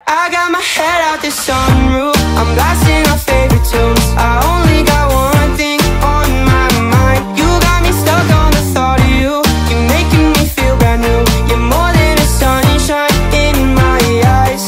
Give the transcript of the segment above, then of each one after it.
I got my head out the sunroof. I'm blasting our favorite tunes. I only got one thing on my mind. You got me stuck on the thought of you. You're making me feel brand new. You're more than a sunshine in my eyes.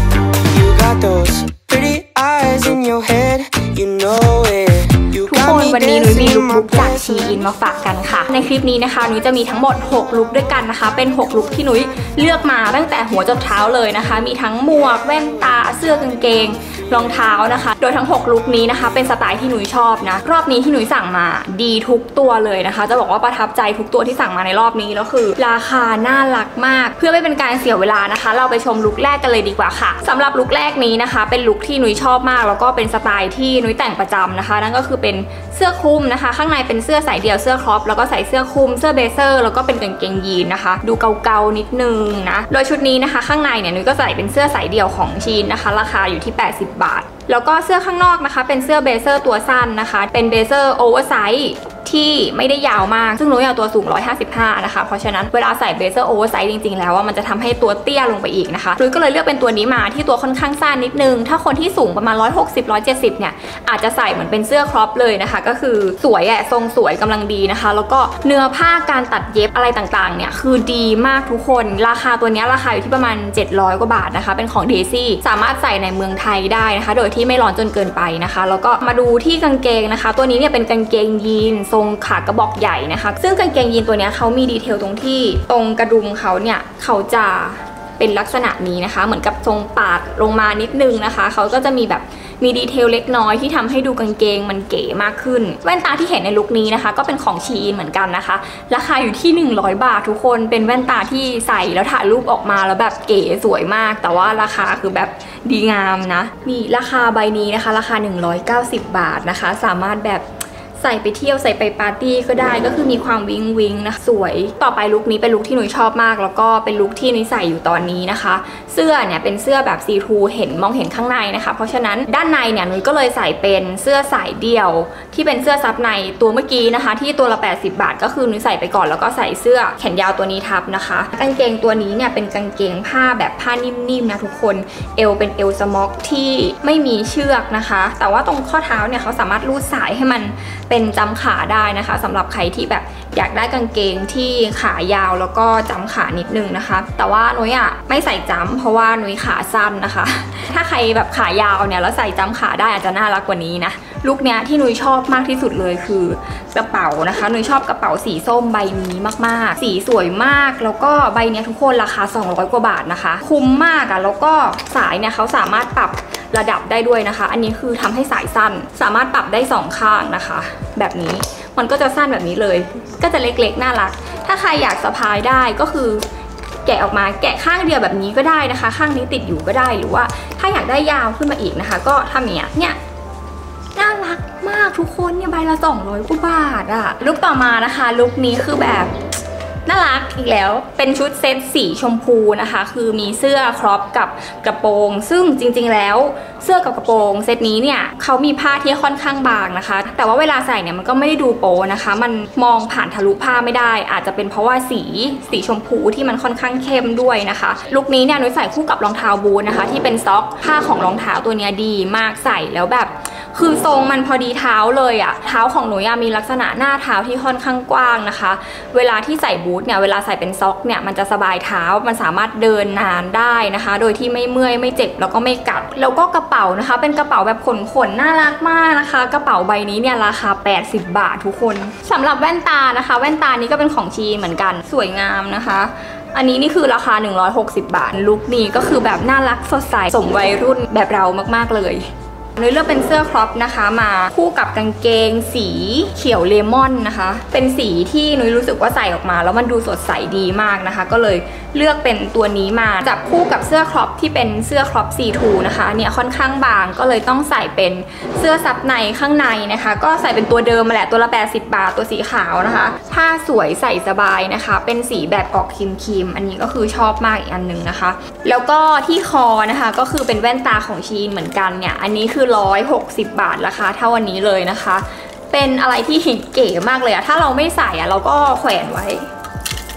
You got those pretty eyes in your head. You know it. ทุกคนวันนี้นุ้ยมีลุคจากชีอินมาฝากกันค่ะในคลิปนี้นะคะนุ้ยจะมีทั้งหมด6ลุคด้วยกันนะคะเป็น6ลุคที่นุ้ยเลือกมาตั้งแต่หัวจนเท้าเลยนะคะมีทั้งหมวกแว่นตาเสื้อกางเกงรองเท้านะคะโดยทั้ง6ลุคนี้นะคะเป็นสไตล์ที่นุ้ยชอบนะรอบนี้ที่นุ้ยสั่งมาดีทุกตัวเลยนะคะจะบอกว่าประทับใจทุกตัวที่สั่งมาในรอบนี้แล้วคือราคาน่ารักมากเพื่อไม่เป็นการเสียเวลานะคะเราไปชมลุคแรกกันเลยดีกว่าค่ะสำหรับลุคแรกนี้นะคะเป็นลุคที่นุ้ยชอบมากแล้วก็เป็นสไตล์ที่นุ้ยแต่งประจำนะคะนั่นก็คือเป็นเสื้อคลุมนะคะข้างในเป็นเสื้อสายเดี่ยวเสื้อครอปแล้วก็ใส่เสื้อคลุมเสื้อเบเซอร์แล้วก็เป็นกางเกงยีนนะคะดูเกาๆนิดนึงนะโดยชุดนี้นะคะข้างในเนี่ยนุ้ยก็ใส่เป็นเสื้อสายเดี่ยวของชีนนะคะราคาอยู่ที่80 บาทแล้วก็เสื้อข้างนอกนะคะเป็นเสื้อเบเซอร์ตัวสั้นนะคะเป็นเบเซอร์โอเวอร์ไซส์ที่ไม่ได้ยาวมากซึ่งนุ้ยเอาตัวสูง155นะคะเพราะฉะนั้นเวลาใส่เบเซอร์โอเวอร์ไซส์จริงๆแล้วว่ามันจะทำให้ตัวเตี้ยลงไปอีกนะคะนุ้ยก็เลยเลือกเป็นตัวนี้มาที่ตัวค่อนข้างสั้นนิดนึงถ้าคนที่สูงประมาณ160-170เนี่ยอาจจะใส่เหมือนเป็นเสื้อครอปเลยนะคะก็คือสวยทรงสวยกำลังดีนะคะแล้วก็เนื้อผ้าการตัดเย็บอะไรต่างๆเนี่ยคือดีมากทุกคนราคาตัวนี้ราคาอยู่ที่ประมาณ700 กว่าบาทนะคะเป็นของเดซี่สามารถใส่ในเมืองไทยได้นะคะโดยที่ไม่ร้อนจนเกินไปนะคะแล้วก็มาดูที่กางเกงนะคะตัวนี้เนี่ยเป็นกางเกงยีนทรงขากระบอกใหญ่นะคะซึ่งกางเกงยีนตัวนี้เขามีดีเทลตรงที่ตรงกระดุมเขาเนี่ยเขาจะเป็นลักษณะนี้นะคะเหมือนกับทรงปาดลงมานิดนึงนะคะเขาก็จะมีแบบมีดีเทลเล็กน้อยที่ทำให้ดูกางเกงมันเก๋มากขึ้นแว่นตาที่เห็นในลุคนี้นะคะก็เป็นของชีอินเหมือนกันนะคะราคาอยู่ที่100 บาททุกคนเป็นแว่นตาที่ใส่แล้วถ่ายรูปออกมาแล้วแบบเก๋สวยมากแต่ว่าราคาคือแบบดีงามนะนี่ราคาใบนี้นะคะราคา190 บาทนะคะสามารถแบบใส่ไปเที่ยวใส่ไปปาร์ตี้ก็ได้ก็คือมีความวิงวิงนะสวยต่อไปลุคนี้เป็นลุคที่นุ้ยชอบมากแล้วก็เป็นลุคที่นุ้ยใส่อยู่ตอนนี้นะคะเสื้อเนี่ยเป็นเสื้อแบบซีทรูมองเห็นข้างในนะคะเพราะฉะนั้นด้านในเนี่ยนุ้ยก็เลยใส่เป็นเสื้อสายเดี่ยวที่เป็นเสื้อซับในตัวเมื่อกี้นะคะที่ตัวละ80 บาทก็คือนุ้ยใส่ไปก่อนแล้วก็ใส่เสื้อแขนยาวตัวนี้ทับนะคะกางเกงตัวนี้เนี่ยเป็นกางเกงผ้าแบบผ้านิ่มๆนะทุกคนเอวเป็นเอวสม็อกที่ไม่มีเชือกนะคะแต่ว่าตรงข้อเท้าเนี่ยเขาสามารถรูดสายให้มันเป็นจำขาได้นะคะสำหรับใครที่แบบอยากได้กางเกงที่ขายาวแล้วก็จำขานิดนึงนะคะแต่ว่านุ้ยไม่ใส่จำเพราะว่านุ้ยขาสั้นนะคะถ้าใครแบบขายาวเนี่ยแล้วใส่จำขาได้อาจจะน่ารักกว่านี้นะลุคเนี้ยที่นุ้ยชอบมากที่สุดเลยคือกระเป๋านะคะนุ้ยชอบกระเป๋าสีส้มใบนี้มากๆสีสวยมากแล้วก็ใบเนี้ยทุกคนราคา200 กว่าบาทนะคะคุ้มมากแล้วก็สายเนี่ยเขาสามารถปรับระดับได้ด้วยนะคะอันนี้คือทำให้สายสั้นสามารถปรับได้2 ข้างนะคะแบบนี้มันก็จะสั้นแบบนี้เลยก็จะเล็กๆน่ารักถ้าใครอยากสะพายได้ก็คือแกะออกมาแกะข้างเดียวแบบนี้ก็ได้นะคะข้างนี้ติดอยู่ก็ได้หรือว่าถ้าอยากได้ยาวขึ้นมาอีกนะคะก็ทำอย่างเนี่ยน่ารักมากทุกคนเนี่ยใบละ200 กว่าบาทอะลุคต่อมานะคะลุคนี้คือแบบน่ารักอีกแล้วเป็นชุดเซตสีชมพูนะคะคือมีเสื้อครอปกับกระโปรงซึ่งจริงๆแล้วเสื้อกับกระโปรงเซตนี้เนี่ยเขามีผ้าที่ค่อนข้างบางนะคะแต่ว่าเวลาใส่เนี่ยมันก็ไม่ได้ดูโป๊นะคะมันมองผ่านทะลุผ้าไม่ได้อาจจะเป็นเพราะว่าสีชมพูที่มันค่อนข้างเข้มด้วยนะคะลุคนี้เนี่ยนุ้ยใส่คู่กับรองเท้าบูทนะคะที่เป็นซ็อกผ้าของรองเท้าตัวนี้ดีมากใส่แล้วแบบคือทรงมันพอดีเท้าเลยอะเท้าของหนูมีลักษณะหน้าเท้าที่ค่อนข้างกว้างนะคะเวลาที่ใส่บูทเนี่ยเวลาใส่เป็นซ็อกเนี่ยมันจะสบายเท้ามันสามารถเดินนานได้นะคะโดยที่ไม่เมื่อยไม่เจ็บแล้วก็ไม่กัดแล้วก็กระเป๋านะคะเป็นกระเป๋าแบบขนน่ารักมากนะคะกระเป๋าใบนี้เนี่ยราคา80 บาททุกคนสำหรับแว่นตานะคะแว่นตานี้ก็เป็นของชีเหมือนกันสวยงามนะคะอันนี้นี่คือราคา160 บาทลุคนี้ก็คือแบบน่ารักสดใสสมวัยรุ่นแบบเรามากๆเลยนุ้ยเลือกเป็นเสื้อครอปนะคะมาคู่กับกางเกงสีเขียวเลมอนนะคะเป็นสีที่นุ้ยรู้สึกว่าใส่ออกมาแล้วมันดูสดใสดีมากนะคะก็เลยเลือกเป็นตัวนี้มาจับคู่กับเสื้อครอปที่เป็นเสื้อครอปซีทูนะคะเนี่ยค่อนข้างบางก็เลยต้องใส่เป็นเสื้อซับในข้างในนะคะก็ใส่เป็นตัวเดิมมาแหละตัวละ80 บาทตัวสีขาวนะคะผ้าสวยใส่สบายนะคะเป็นสีแบบออกครีมอันนี้ก็คือชอบมากอีกอันนึงนะคะแล้วก็ที่คอนะคะก็คือเป็นแว่นตาของชีนเหมือนกันเนี่ยอันนี้คือ160 บาทราคาเท่าวันนี้เลยนะคะเป็นอะไรที่เก๋มากเลยอะถ้าเราไม่ใส่อะเราก็แขวนไว้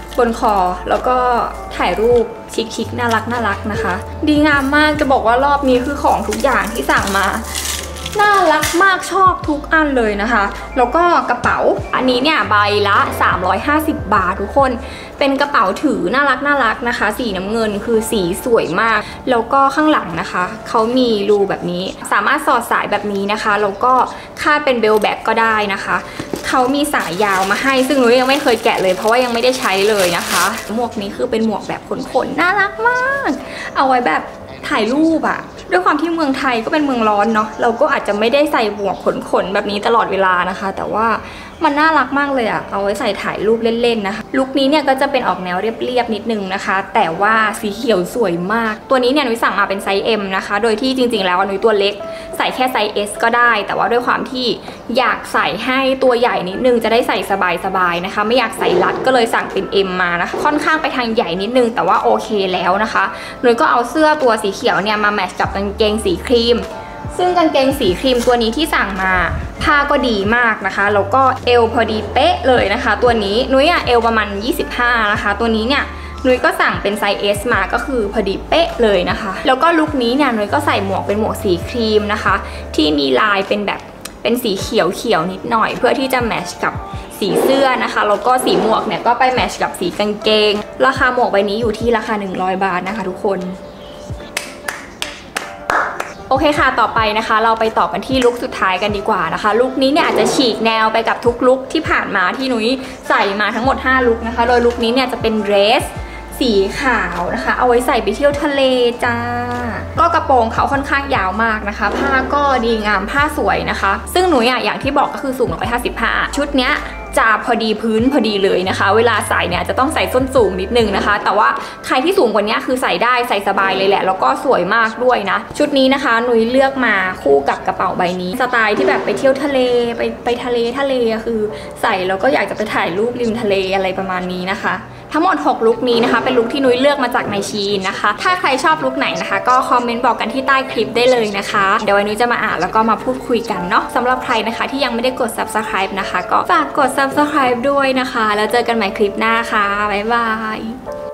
บนคอแล้วก็ถ่ายรูปชิคๆน่ารักนะคะดีงามมากจะบอกว่ารอบนี้คือของทุกอย่างที่สั่งมาน่ารักมากชอบทุกอันเลยนะคะแล้วก็กระเป๋าอันนี้เนี่ยใบละ350 บาททุกคนเป็นกระเป๋าถือน่ารักนะคะสีน้ำเงินคือสีสวยมากแล้วก็ข้างหลังนะคะเขามีรูแบบนี้สามารถสอดสายแบบนี้นะคะแล้วก็คาดเป็นเบลแบ็กก็ได้นะคะเขามีสายยาวมาให้ซึ่งหนูยังไม่เคยแกะเลยเพราะว่ายังไม่ได้ใช้เลยนะคะหมวกนี้คือเป็นหมวกแบบขนน่ารักมากเอาไว้แบบถ่ายรูปอะด้วยความที่เมืองไทยก็เป็นเมืองร้อนเนาะเราก็อาจจะไม่ได้ใส่หมวกขนแบบนี้ตลอดเวลานะคะแต่ว่ามันน่ารักมากเลยอะเอาไว้ใส่ถ่ายรูปเล่นๆนะคะลุคนี้เนี่ยก็จะเป็นออกแนวเรียบๆนิดนึงนะคะแต่ว่าสีเขียวสวยมากตัวนี้เนี่ยหนูสั่งมาเป็นไซส์ M นะคะโดยที่จริงๆแล้วหนูตัวเล็กใส่แค่ไซส์ S ก็ได้แต่ว่าด้วยความที่อยากใส่ให้ตัวใหญ่นิดนึงจะได้ใส่สบายๆนะคะไม่อยากใส่รัดก็เลยสั่งเป็น M มานะคะค่อนข้างไปทางใหญ่นิดนึงแต่ว่าโอเคแล้วนะคะหนูก็เอาเสื้อตัวสีเขียวเนี่ยมาแมทช์กับกางเกงสีครีมซึ่งกางเกงสีครีมตัวนี้ที่สั่งมาผ้าก็ดีมากนะคะแล้วก็เอวพอดีเป๊ะเลยนะคะตัวนี้นุ้ยเอวประมาณ25นะคะตัวนี้เนี่ยนุ้ยก็สั่งเป็นไซส์ S มาก็คือพอดีเป๊ะเลยนะคะแล้วก็ลุคนี้เนี่ยนุ้ยก็ใส่หมวกเป็นหมวกสีครีมนะคะที่มีลายเป็นแบบเป็นสีเขียวนิดหน่อยเพื่อที่จะแมทช์กับสีเสื้อนะคะแล้วก็สีหมวกเนี่ยก็ไปแมทช์กับสีกางเกงราคาหมวกใบนี้อยู่ที่ราคา100 บาทนะคะทุกคนโอเคค่ะต่อไปนะคะเราไปต่อกันที่ลุคสุดท้ายกันดีกว่านะคะลุคนี้เนี่ยอาจจะฉีกแนวไปกับทุกลุคที่ผ่านมาที่นุ้ยใส่มาทั้งหมด5ลุคนะคะโดยลุคนี้เนี่ยจะเป็นเดรสสีขาวนะคะเอาไว้ใส่ไปเที่ยวทะเลจ้าก็กระโปรงเขาค่อนข้างยาวมากนะคะผ้าก็ดีงามผ้าสวยนะคะซึ่งหนูอย่างที่บอกก็คือสูง155ชุดเนี้ยจะพอดีพื้นพอดีเลยนะคะเวลาใส่เนี่ยจะต้องใส่ส้นสูงนิดนึงนะคะแต่ว่าใครที่สูงกว่านี้คือใส่ได้ใส่สบายเลยแหละแล้วก็สวยมากด้วยนะชุดนี้นะคะนุ้ยเลือกมาคู่กับกระเป๋าใบนี้สไตล์ที่แบบไปเที่ยวทะเลไปทะเลคือใส่แล้วก็อยากจะไปถ่ายรูปริมทะเลอะไรประมาณนี้นะคะทั้งหมด6ลุคนี้นะคะเป็นลุคที่นุ้ยเลือกมาจากในชีนนะคะถ้าใครชอบลุคไหนนะคะก็คอมเมนต์บอกกันที่ใต้คลิปได้เลยนะคะเดี๋ยววันนี้จะมาอ่านแล้วก็มาพูดคุยกันเนาะสำหรับใครนะคะที่ยังไม่ได้กด subscribe นะคะก็ฝากกด subscribe ด้วยนะคะแล้วเจอกันใหม่คลิปหน้าค่ะบ๊ายบาย